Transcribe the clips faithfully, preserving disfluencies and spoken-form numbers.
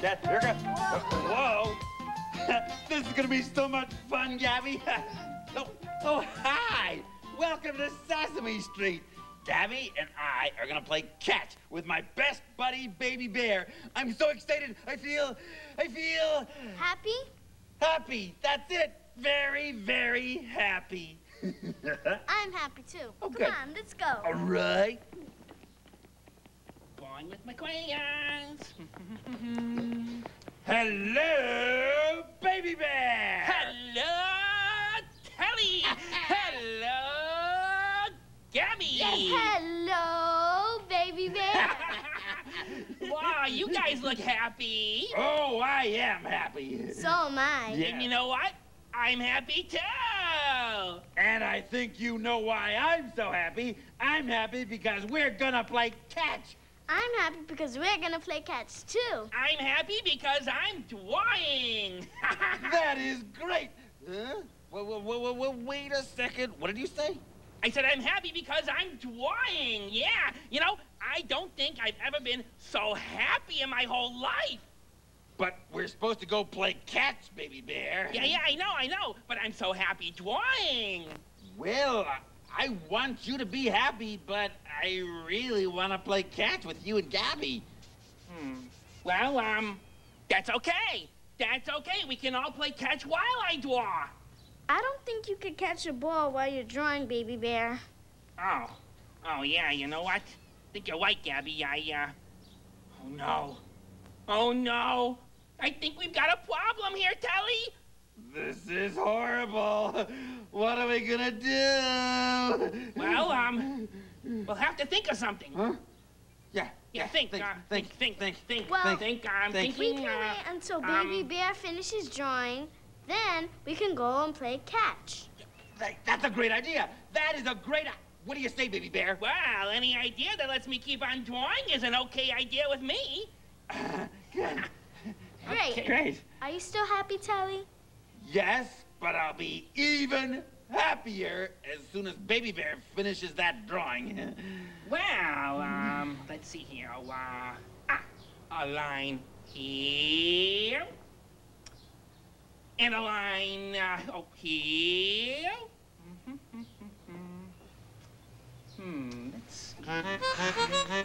that. Here goes. Whoa. This is going to be so much fun, Gabby. oh, oh, hi. Welcome to Sesame Street. Gabby and I are going to play catch with my best buddy, Baby Bear. I'm so excited. I feel, I feel... Happy? Happy. That's it. Very, very happy. I'm happy, too. Oh, Come good. on, let's go. All right. Going with my crayons. Hello, Baby Bear. Hello, Telly. Hello, Gabby. Hello, Baby Bear. Wow, you guys look happy. Oh, I am happy. So am I. Yeah. And you know what? I'm happy too. And I think you know why I'm so happy. I'm happy because we're gonna play catch. I'm happy because we're gonna play catch, too. I'm happy because I'm drawing. That is great. Huh? Wait, wait, wait, wait, wait a second. What did you say? I said I'm happy because I'm drawing. Yeah. You know, I don't think I've ever been so happy in my whole life. But we're supposed to go play catch, Baby Bear. Yeah, yeah, I know, I know. But I'm so happy drawing. Well, I want you to be happy, but I really want to play catch with you and Gabby. Hmm. Well, um, that's okay. That's okay. We can all play catch while I draw. I don't think you can catch a ball while you're drawing, Baby Bear. Oh. Oh, yeah, you know what? I think you're right, Gabby. I, uh... Oh, no. Oh, no. I think we've got a problem here, Telly. This is horrible. What are we gonna do? Well, um, we'll have to think of something. Huh? Yeah. Yeah, think, think, uh, think, think, think, think, Well, think, think, I'm think. We thinking, can uh, wait until Baby um, Bear finishes drawing. Then we can go and play catch. That- That's a great idea. That is a great... What do you say, Baby Bear? Well, any idea that lets me keep on drawing is an okay idea with me. Good. Great. Great. Are you still happy, Telly? Yes, but I'll be even happier as soon as Baby Bear finishes that drawing. Well, um, let's see here. Uh, ah, a line here. And a line, uh, oh, here. Hmm, let's see.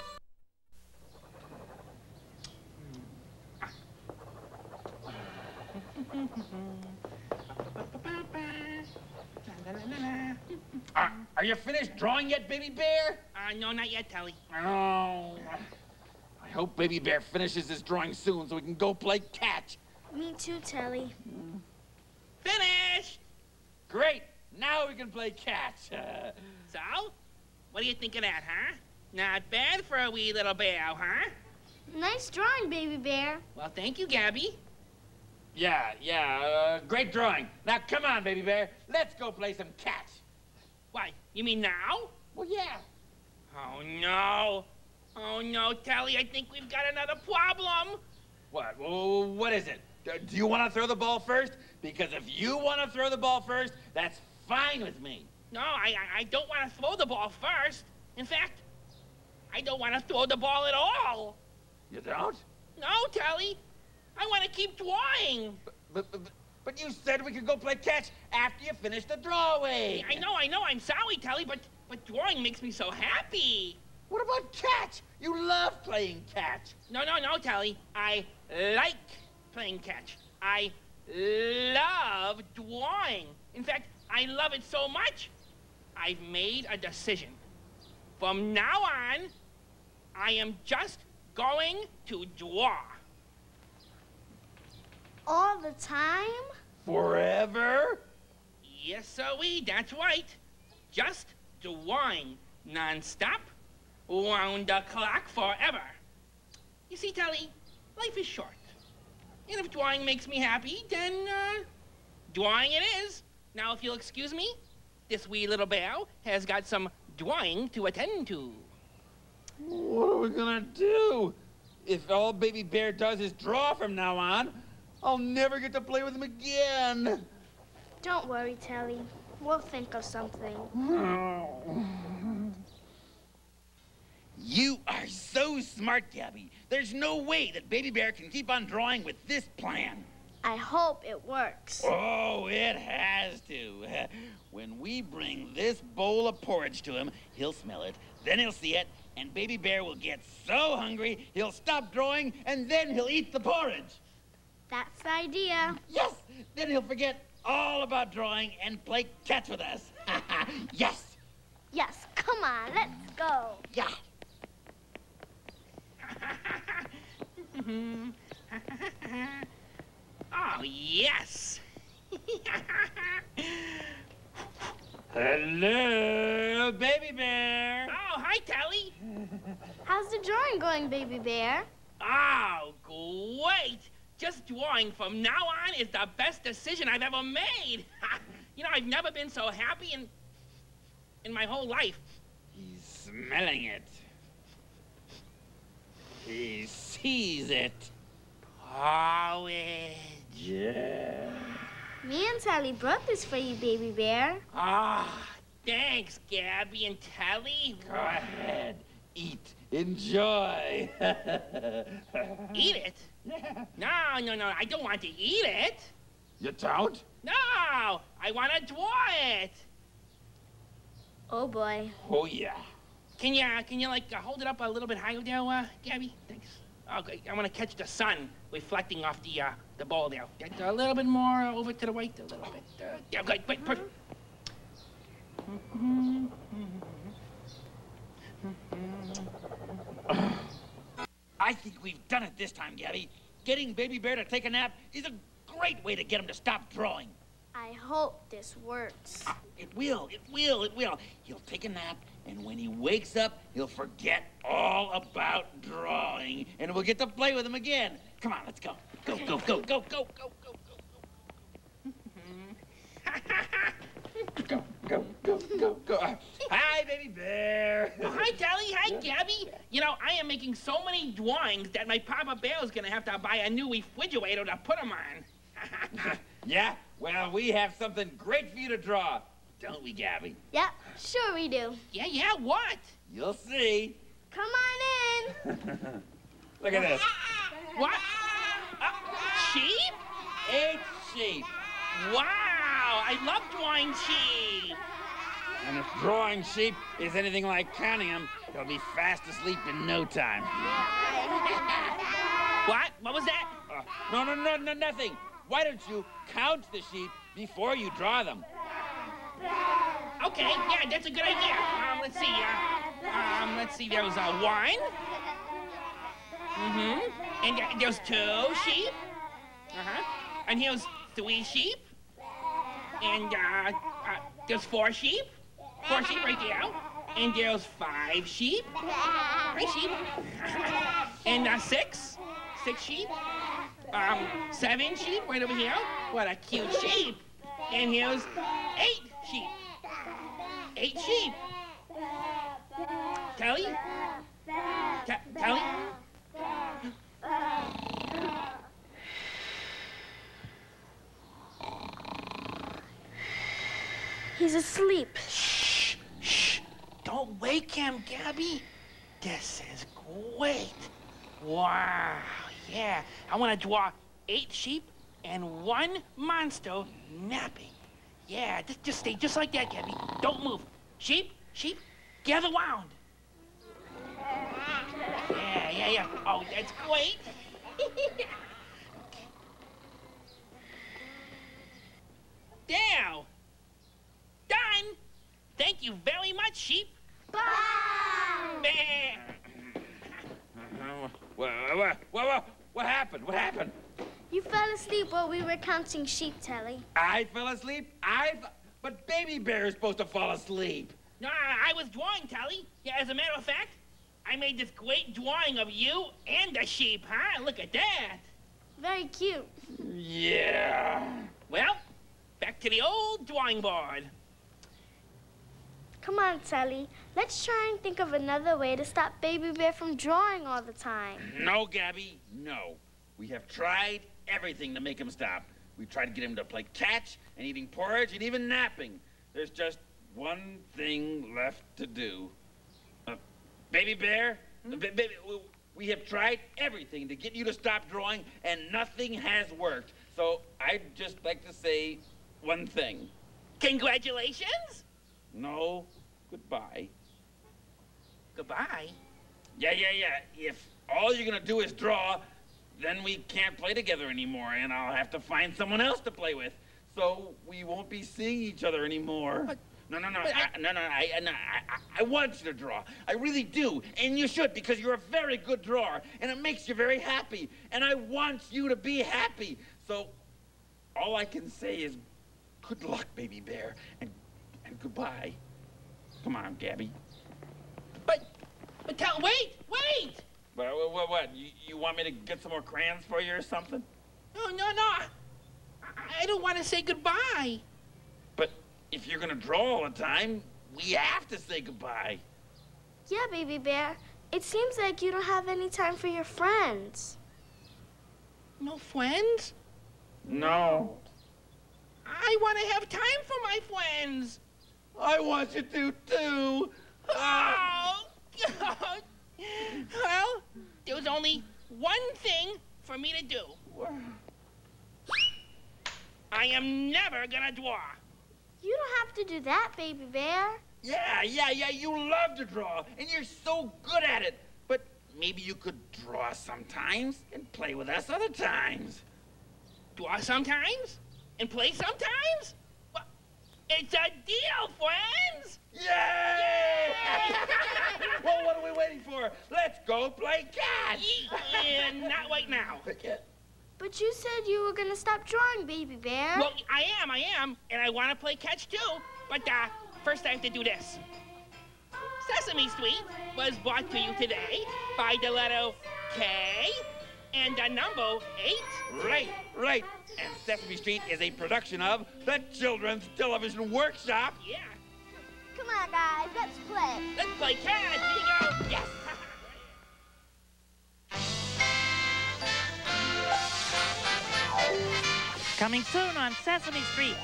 Uh, are you finished drawing yet, Baby Bear? Uh, no, not yet, Telly. Oh. I hope Baby Bear finishes his drawing soon so we can go play catch. Me too, Telly. Finished! Great. Now we can play catch. Uh, So, what do you think of that, huh? Not bad for a wee little bear, huh? Nice drawing, Baby Bear. Well, thank you, Gabby. yeah, yeah, uh, great drawing. Now come on, Baby Bear. Let's go play some catch. Why, you mean now? Well, yeah. Oh, no. Oh, no, Telly, I think we've got another problem. What? Well, what is it? Uh, Do you want to throw the ball first? Because if you want to throw the ball first, that's fine with me. No, I, I, I don't want to throw the ball first. In fact, I don't want to throw the ball at all. You don't? No, Telly. I want to keep drawing. But, but, but you said we could go play catch after you finish the drawing. I know, I know. I'm sorry, Telly, but, but drawing makes me so happy. What about catch? You love playing catch. No, no, no, Telly. I like playing catch. I love drawing. In fact, I love it so much, I've made a decision. From now on, I am just going to draw. All the time? Forever? Yes, sir-wee, that's right. Just drawing, non-stop, round the clock forever. You see, Telly, life is short. And if drawing makes me happy, then, uh, drawing it is. Now, if you'll excuse me, this wee little bear has got some drawing to attend to. What are we gonna do? If all Baby Bear does is draw from now on, I'll never get to play with him again. Don't worry, Telly. We'll think of something. You are so smart, Gabby. There's no way that Baby Bear can keep on drawing with this plan. I hope it works. Oh, it has to. When we bring this bowl of porridge to him, he'll smell it, then he'll see it, and Baby Bear will get so hungry, he'll stop drawing, and then he'll eat the porridge. That's the idea. Yes! Then he'll forget all about drawing and play catch with us. Yes! Yes, come on, let's go. Yeah. Oh, yes. Hello, Baby Bear. Oh, hi, Tally. How's the drawing going, Baby Bear? Oh, great. Just drawing from now on is the best decision I've ever made. You know, I've never been so happy in, in my whole life. He's smelling it. He sees it. Porridge. Yeah. Me and Sally brought this for you, Baby Bear. Ah, thanks, Gabby and Tally. Go ahead. Eat. Enjoy. Eat it? No, no, no, I don't want to eat it. You don't? No, I want to draw it. Oh, boy. Oh, yeah. Can you, can you like, uh, hold it up a little bit higher there, uh, Gabby? Thanks. Okay, I want to catch the sun reflecting off the, uh, the bowl there. Just a little bit more uh, over to the right, a little bit. Uh, yeah, okay, wait, perfect. I think we've done it this time, Gabby. Getting Baby Bear to take a nap is a great way to get him to stop drawing. I hope this works. Ah, it will, it will, it will. He'll take a nap, and when he wakes up, he'll forget all about drawing, and we'll get to play with him again. Come on, let's go. Go, go, go, go, go, go, go, go, go. Go, go, go, go, go. Hi, Baby Bear. Oh, hi, Tally. Hi, Gabby. You know, I am making so many drawings that my Papa Bear is going to have to buy a new refrigerator to put them on. Yeah? Well, we have something great for you to draw. Don't we, Gabby? Yep, sure we do. Yeah, yeah, what? You'll see. Come on in. Look at this. What? Uh, sheep? Eight sheep. Wow, I love drawing sheep. And if drawing sheep is anything like counting them, they'll be fast asleep in no time. What? What was that? Uh, no, no, no, no, nothing. Why don't you count the sheep before you draw them? Okay, yeah, that's a good idea. Um, let's see. Uh, um, let's see. There was uh, one. Mm-hmm. And uh, there's two sheep. Uh-huh. And here's three sheep. And uh, uh, there's four sheep. Four sheep right there. And there's five sheep. Five sheep. And uh, six. Six sheep. Um, seven sheep right over here. What a cute sheep. And here's eight sheep. Eight sheep. Tally? Ta Tally? He's asleep. Shh, shh. Don't wake him, Gabby. This is great. Wow, yeah. I want to draw eight sheep and one monster napping. Yeah, just, just stay just like that, Gabby. Don't move. Sheep, sheep, gather round. Yeah, yeah, yeah. Oh, that's great. There. Done. Thank you very much, sheep. Bye. What, what, what, what happened? What happened? You fell asleep while we were counting sheep, Tally. I fell asleep? I f But Baby Bear is supposed to fall asleep. No, I was drawing, Tally. Yeah, as a matter of fact, I made this great drawing of you and the sheep, huh? Look at that. Very cute. Yeah. Well, back to the old drawing board. Come on, Sally. Let's try and think of another way to stop Baby Bear from drawing all the time. No, Gabby, no. We have tried everything to make him stop. We tried to get him to play catch and eating porridge and even napping. There's just one thing left to do. Uh, Baby Bear, Hmm? uh, ba baby, We have tried everything to get you to stop drawing, and nothing has worked. So I'd just like to say one thing. Congratulations? No, goodbye. Goodbye. Yeah, yeah, yeah. If all you're gonna do is draw, then we can't play together anymore, and I'll have to find someone else to play with. So we won't be seeing each other anymore. But, no, no, no, but I, I, no, no, I, no, I, I want you to draw. I really do, and you should, because you're a very good drawer, and it makes you very happy, and I want you to be happy. So all I can say is good luck, baby bear, and, and goodbye. Come on, Gabby. But, but tell, wait, wait! What, what, what? You, you want me to get some more crayons for you or something? No, no, no. I, I don't want to say goodbye. But if you're gonna draw all the time, we have to say goodbye. Yeah, baby bear. It seems like you don't have any time for your friends. No friends? No. I want to have time for my friends. I want you to, too. Oh, God. Well, there's only one thing for me to do. I am never gonna draw. You don't have to do that, baby bear. Yeah, yeah, yeah, you love to draw, and you're so good at it. But maybe you could draw sometimes and play with us other times. Draw sometimes and play sometimes? Well, it's a deal, friends! Yay! Well, what are we waiting for? Let's go play catch! Yeah, not right now. But you said you were gonna stop drawing, baby bear. Well, I am, I am, and I want to play catch too. But uh, first I have to do this. Sesame Street was brought to you today by the letter K and the number eight. Right, right. And Sesame Street is a production of the Children's Television Workshop. Yeah. Come on, guys, let's play. Let's play catch. Here you go. Yes. Coming soon on Sesame Street.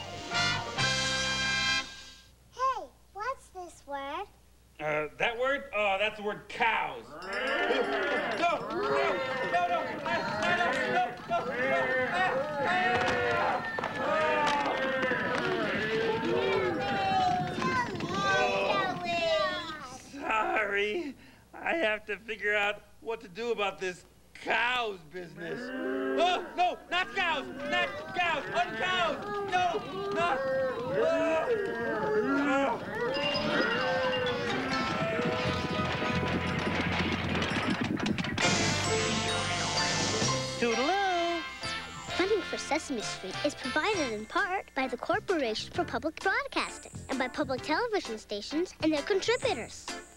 Hey, what's this word? Uh, that word? Oh, that's the word cows. No, no, no, no, no, no, no, no, no. Sorry. I have to figure out what to do about this cows business. Oh, no, not cows, not cows, uncows. No, not. Oh. Toodaloo! Funding for Sesame Street is provided in part by the Corporation for Public Broadcasting and by public television stations and their contributors.